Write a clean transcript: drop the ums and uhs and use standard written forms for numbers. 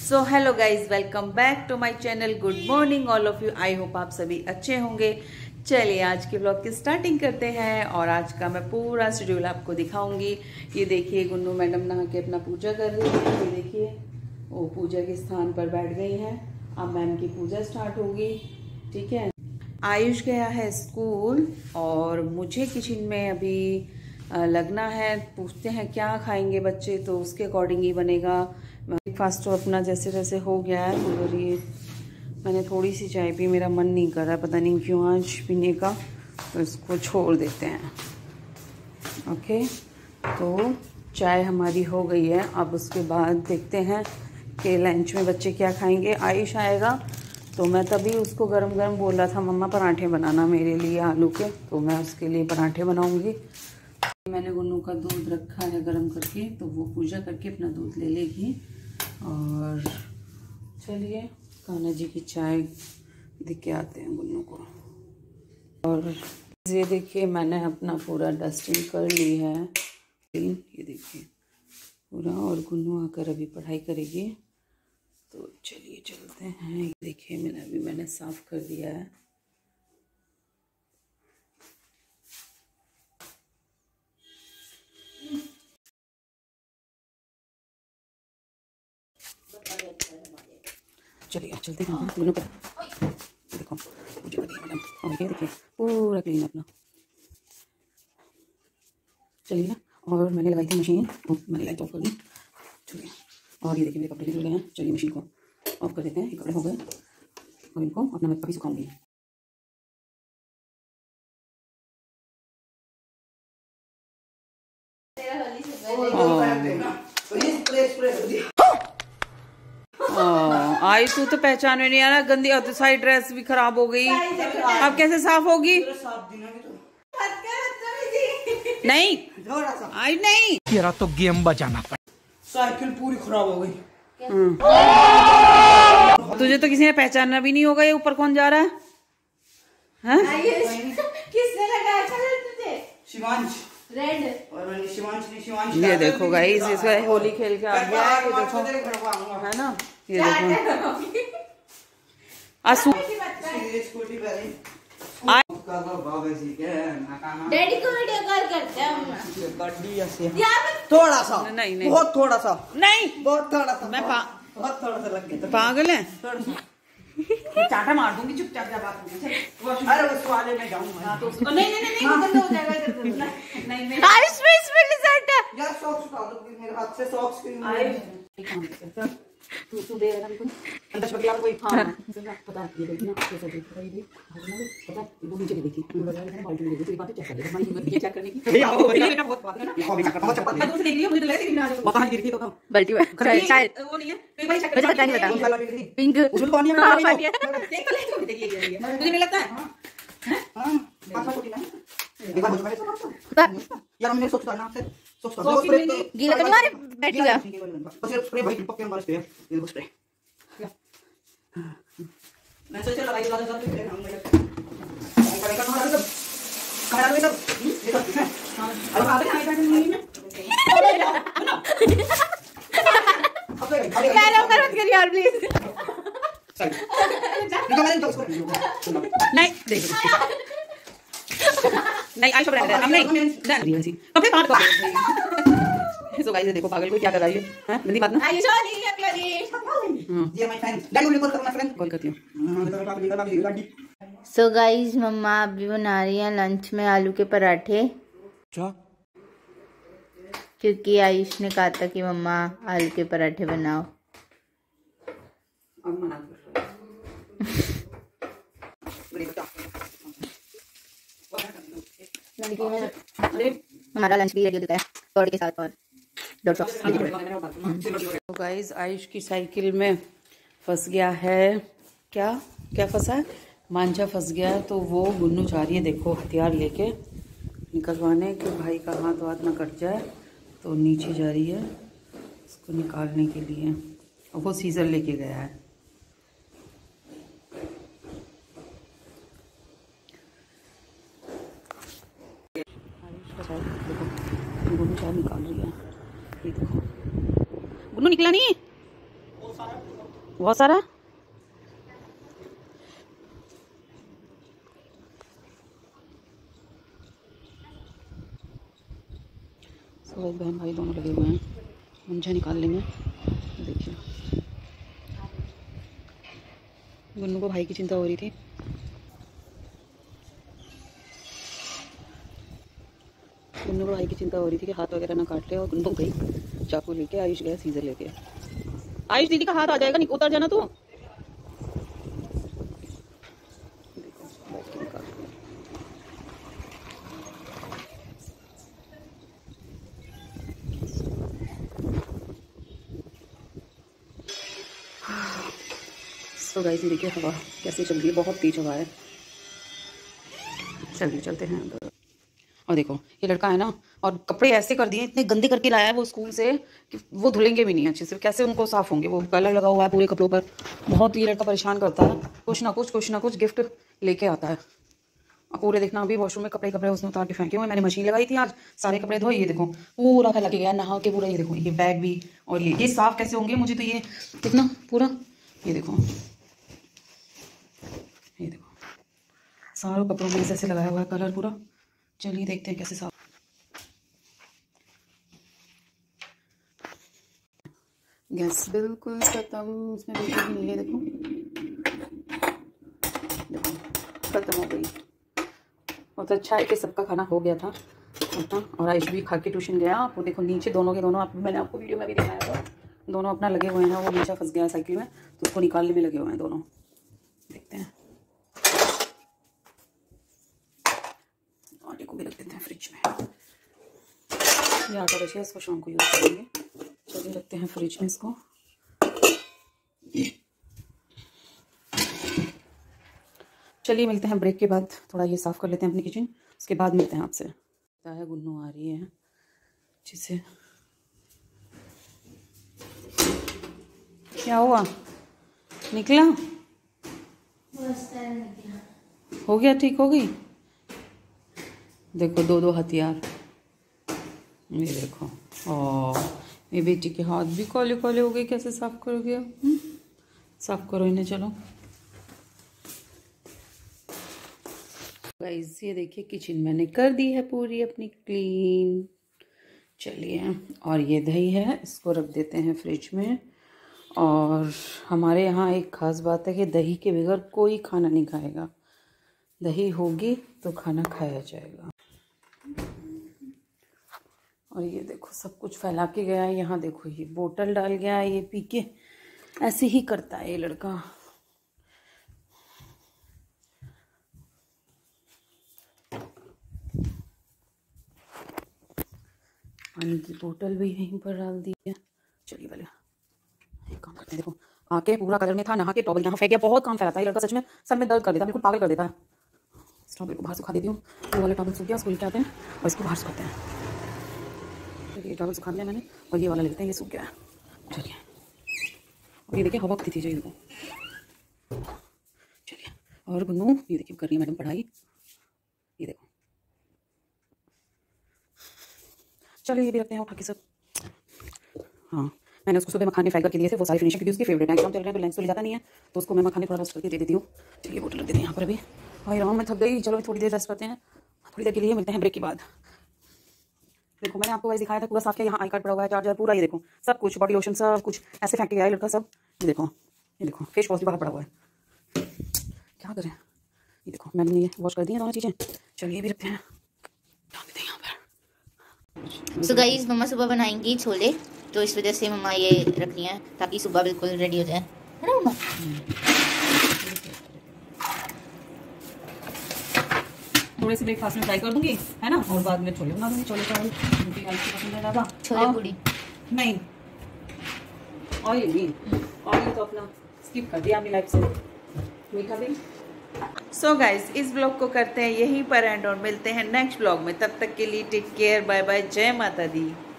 So hello guys, welcome back to my channel. Good morning all of you. I hope आप सभी अच्छे होंगे। चलिए आज के ब्लॉग की स्टार्टिंग करते हैं और आज का मैं पूरा शेड्यूल आपको दिखाऊंगी। ये देखिए गुन्नू मैडम नहा के अपना पूजा कर रही है। ये देखिए वो पूजा के स्थान पर बैठ गई हैं। अब मैम की पूजा स्टार्ट होगी। ठीक है, आयुष गया है स्कूल और मुझे किचन में अभी लगना है। पूछते हैं क्या खाएंगे बच्चे, तो उसके अकॉर्डिंग ही बनेगा। ब्रेकफास्ट तो अपना जैसे तैसे हो गया है, मगर ये मैंने थोड़ी सी चाय पी, मेरा मन नहीं कर रहा, पता नहीं क्यों आज पीने का, तो इसको छोड़ देते हैं। ओके, तो चाय हमारी हो गई है। अब उसके बाद देखते हैं कि लंच में बच्चे क्या खाएंगे। आयुष आएगा तो मैं तभी उसको गरम गरम बोल रहा था मम्मा पराठे बनाना मेरे लिए आलू के, तो मैं उसके लिए पराठे बनाऊंगी। मैंने गुन्नू का दूध रखा है गरम करके, तो वो पूजा करके अपना दूध ले लेगी। और चलिए कान्हा जी की चाय देख के आते हैं गुन्नू को। और ये देखिए मैंने अपना पूरा डस्टिंग कर ली है, ये देखिए पूरा। और गुन्नू आकर अभी पढ़ाई करेगी, तो चलिए चलते हैं। ये देखिए मैंने साफ कर दिया है। चलिए चलते हैं गुन्नू पर। देखो पूजा कर रही है मैडम, और ये देखिए पूरा क्लीन अपना। चलिए ना, और मैंने लगाई थी मशीन, मैंने लाइट ऑफ कर दी। चलिए, और ये देखिए मेरे कपड़े धुल गए हैं। चलिए मशीन को ऑफ कर देते हैं। ये कपड़े हो गए और इनको अपना मैं कभी सुखाऊंगी। आई तू तो पहचान में नहीं आ रहा, गंदी और सारी ड्रेस भी खराब हो गई। अब कैसे साफ होगी? नहीं आई नहीं, तेरा तो गेम बजाना पड़ा। साइकिल पूरी खराब हो गई। तुझे तो किसी ने पहचानना भी नहीं होगा। ये ऊपर कौन जा रहा है? किसने लगाया कलर तुझे? शिवांश रेड। और मैंने शिवांश ये देखो गाइस, इसका होली खेल के आ गया है। ये देखो है ना, ये देखो आसू स्कूटी पे डैडी को वीडियो कॉल करते हैं हम। गाड़ी ऐसे थोड़ा सा, नहीं बहुत थोड़ा सा, नहीं बहुत थोड़ा सा, मैं बहुत थोड़ा सा लग गया। पागल है, थोड़ा सा चाटा मार दूंगी चुपचाप जा बात नहीं। अरे उस वाले में जाऊंगा तो नहीं नहीं नहीं गंदा हो जाएगा। नहीं नहीं आयुष में इसमें रिजल्ट है यार, सॉक्स उतार दो प्लीज मेरे हाथ से। सॉक्स क्यों तू दे रहा है अंदर छपकी कोई? हाँ पता है, ये देखना कैसा देख रहा है, ये पता है वो नीचे देखी बाल्टी में देखी, बात चेक कर ले, ये चेक करने की। आओ बेटा बहुत बात है ना, यहां भी चेक कर, चप्पल मैं दूर से देख लिया, मुझे तो लगा कि ना पता है गिरती तो था बाल्टी में शायद वो नहीं है, तो भाई चेक मुझे पता नहीं कौन बता सा गिरती? पिंक उसमें पानी है, हाँ, पानी पानी है। देख तो ले, देख ये तुझे नहीं लगता है? हां पापा को दिला एक बार मुझे यार, हमने सॉक्स उतारना आपसे। सॉक्स उतार स्प्रे गीला तो नहीं मारे बैठ गया। बस स्प्रे भाई पक्के मार स्प्रे, ये वो स्प्रे मैं सोच रहा लाइट लगा दे हम करेंगे कमरा में सब ये सब है। अब आगे आगे नहीं है अब कैरो कर मत कर यार प्लीज। नहीं देख नहीं आयुष ब्रांड है, हम नहीं कपड़े काट कर। सो गाइस देखो पागल को क्या कर रही है, हैं गंदी बात ना। आयुष नहीं कर रही। ये माय फ्रेंड डायरेक्ट कॉल करना फ्रेंड कॉल करती हूँ। सो गाइस मम्मा अभी बना रही है लंच में आलू के पराठे, क्योंकि आयुष ने कहा था कि मम्मा आलू के पराठे बनाओ। अब मना कर हमारा लंच भी रेडी हो चुका है कर्ड के साथ और डॉट सॉस। तो गाइस आयुष की साइकिल में फंस गया है, क्या क्या फंसा है, मांझा फंस गया है। तो वो गुन्नू चाह रही है देखो हथियार लेके निकलवाने कि भाई का हाथ वाथ ना कट जाए, तो नीचे जा रही है उसको निकालने के लिए। और वो सीजर लेके गया है। गुन्नू चाय निकाल रही है, ये देखो। गुन्नू निकला नहीं, बहुत सारा। तो बहन भाई दोनों लगे हुए हैं, मुंजा निकाल लेंगे। देखिए गुन्नू को भाई की चिंता हो रही थी। गुन्नू को भाई की चिंता हो रही थी कि हाथ वगैरह ना काट ले, और गुन्नू गई चाकू लेके, आयुष गया सीजर लेके। आयुष दीदी का हाथ आ जाएगा, उतर जाना तू। तो गाइस ये देखिए हवा कैसे चल रही है, बहुत तेज हवा है। चलिए चलते हैं अंदर। और देखो ये लड़का है ना, और कपड़े ऐसे कर दिए, इतने गंदे करके लाया है वो स्कूल से कि वो धुलेंगे भी नहीं अच्छे से। कैसे उनको साफ होंगे, वो कलर लगा हुआ है पूरे कपड़ों पर। बहुत ये लड़का परेशान करता है, कुछ ना कुछ गिफ्ट लेके आता है। और पूरे देखना अभी वॉशरूम में कपड़े उसने उतार के फेंके हुए। मैंने मशीन लगाई थी आज, सारे कपड़े धोए। ये देखो पूरा फैला के गया नहा के पूरा। ये देखो ये बैग भी, और ये साफ कैसे होंगे मुझे तो ये देखना पूरा। ये देखो सारों कपड़ों में ऐसे लगाया हुआ है कलर पूरा। चलिए देखते हैं कैसे साफ। गैस बिल्कुल खत्म, इसमें बिल्कुल नहीं है। देखो खत्म हो गई। बहुत अच्छा है कि सबका खाना हो गया था अपना, और आयुष भी खा के ट्यूशन गया। वो देखो नीचे दोनों के दोनों, मैंने आपको वीडियो में भी दिखाया था, दोनों अपना लगे हुए हैं। वो नीचे फंस गया साइकिल में, तो उसको निकालने में लगे हुए हैं दोनों। देखते हैं, आटे को भी रख देते हैं फ्रिज में। ये आटा बच गया, इसको शाम को यूज़ करेंगे। चलिए रखते हैं फ्रिज में इसको। चलिए मिलते हैं ब्रेक के बाद, थोड़ा ये साफ़ कर लेते हैं अपनी किचन, उसके बाद मिलते हैं आपसे। पता है गुन्नू आ रही है अच्छे से। क्या हुआ, निकला? हो गया, ठीक हो गई। देखो दो हथियार, ये देखो। और मेरी बेटी के हाथ भी काले काले हो गए, कैसे साफ करोगे? साफ करो इन्हें। चलो गाइस ये देखिए किचन मैंने कर दी है पूरी अपनी क्लीन। चलिए, और ये दही है, इसको रख देते हैं फ्रिज में। और हमारे यहाँ एक ख़ास बात है कि दही के बगैर कोई खाना नहीं खाएगा। दही होगी तो खाना खाया जाएगा। और ये देखो सब कुछ फैला के गया है। यहाँ देखो ये बोतल डाल गया है, ये पी के ऐसे ही करता है ये लड़का। पानी की बोतल भी यहीं पर डाल दी है। चलिए पहले एक काम करते हैं। देखो आके पूरा कलर में था, नहा के टॉवल यहाँ फेंक गया। बहुत काम फैलाता है ये लड़का, सच में सर में दर्द कर देता है, बिल्कुल पागल कर देता है। इस टॉवल को बाहर सुखा देती हूँ। वो वाला टॉवल सूख गया, उसको लेके आते हैं और इसको बाहर सुखाते हैं। ये टॉवल सुखा दिया मैंने, और ये वाला लेते हैं, ये सूख गया है। चलिए, और ये देखिए हवा कितनी थी, ये देखो। चलिए, और गुन्नू ये देखिए कर रही है मैडम पढ़ाई, ये देखो। चलिए ये भी रखते हैं उठा के सब। हाँ मैंने उसको सुबह मखाने फ्राई करके दिए थे, वो सारी फिनिशिंग, क्योंकि उसकी फेवरेट है। एग्जाम चल रहे हैं तो लंच तो ले जाता नहीं है, तो उसको मैं मखाने थोड़ा रोस्ट करके दे देती हूँ। चलिए बोतल रख देते हैं यहाँ पर अभी। भाई राम मैं थक गई, चलो थोड़ी देर रेस्ट करते हैं, थोड़ी देर के लिए मिलते हैं ब्रेक के बाद। देखो मैंने आपको वैसे दिखाया था पूरा साफ किया। यहाँ आई कार्ड पड़ा हुआ है, चार्जर पूरा, ये देखो सब कुछ, बॉडी लोशन सब कुछ ऐसे फेंक के गया लड़का सब। ये देखो फेस वॉश भी बाहर पड़ा हुआ है। क्या करें, ये देखो मैंने ये वॉश कर दी है दोनों चीज़ें। चलिए भी रखते हैं, डाल देते हैं यहाँ पर। सो गाइस मम्मा सुबह बनाएंगी छोले, तो इस वजह से मम्मा ये रखनी है ताकि सुबह बिल्कुल रेडी हो जाए, है ना मम्मा? थोड़े से ब्रेकफास्ट में ट्राई कर दूंगी, है ना, और बाद में छोले बना दूंगी। छोले चावल उनकी लाइफ की पसंद है ज़्यादा। छोले पूड़ी नहीं, ऑयल तो अपना स्किप कर दिया अपनी लाइफ से। मीठा भी। सो गाइज इस ब्लॉग को करते हैं यहीं पर एंड, और मिलते हैं नेक्स्ट ब्लॉग में। तब तक के लिए टेक केयर, बाय बाय, जय माता दी।